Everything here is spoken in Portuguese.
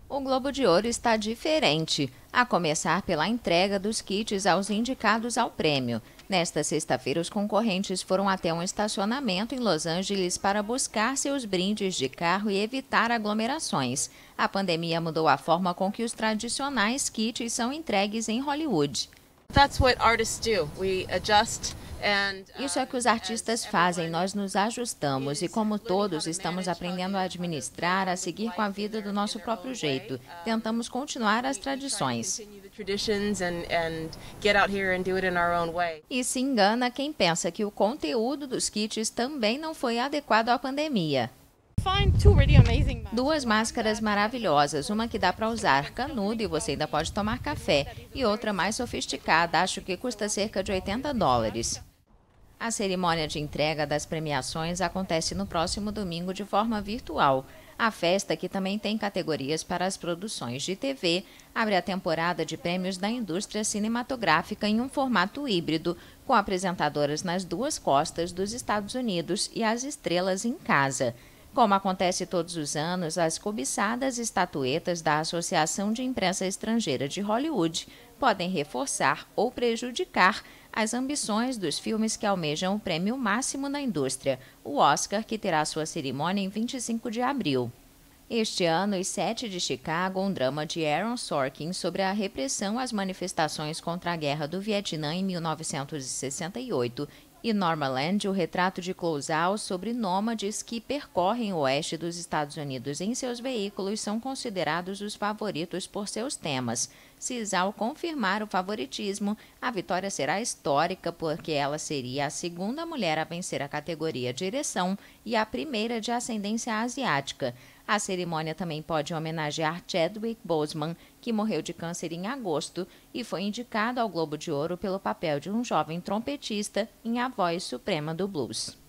O Globo de Ouro está diferente, a começar pela entrega dos kits aos indicados ao prêmio. Nesta sexta-feira, os concorrentes foram até um estacionamento em Los Angeles para buscar seus brindes de carro e evitar aglomerações. A pandemia mudou a forma com que os tradicionais kits são entregues em Hollywood. Isso é o que os artistas fazem, nós nos ajustamos e, como todos, estamos aprendendo a administrar, a seguir com a vida do nosso próprio jeito. Tentamos continuar as tradições. E se engana quem pensa que o conteúdo dos kits também não foi adequado à pandemia. Duas máscaras maravilhosas, uma que dá para usar canudo e você ainda pode tomar café, e outra mais sofisticada, acho que custa cerca de $80. A cerimônia de entrega das premiações acontece no próximo domingo de forma virtual. A festa, que também tem categorias para as produções de TV, abre a temporada de prêmios da indústria cinematográfica em um formato híbrido, com apresentadoras nas duas costas dos Estados Unidos e as estrelas em casa. Como acontece todos os anos, as cobiçadas estatuetas da Associação de Imprensa Estrangeira de Hollywood podem reforçar ou prejudicar as ambições dos filmes que almejam o prêmio máximo na indústria, o Oscar, que terá sua cerimônia em 25 de abril. Este ano, Os Sete de Chicago, um drama de Aaron Sorkin sobre a repressão às manifestações contra a Guerra do Vietnã em 1968, e Nomadland, o retrato de Clouseau sobre nômades que percorrem o oeste dos Estados Unidos em seus veículos, são considerados os favoritos por seus temas. Se Zhao confirmar o favoritismo, a vitória será histórica, porque ela seria a segunda mulher a vencer a categoria direção e a primeira de ascendência asiática. A cerimônia também pode homenagear Chadwick Boseman, que morreu de câncer em agosto e foi indicado ao Globo de Ouro pelo papel de um jovem trompetista em A Voz Suprema do Blues.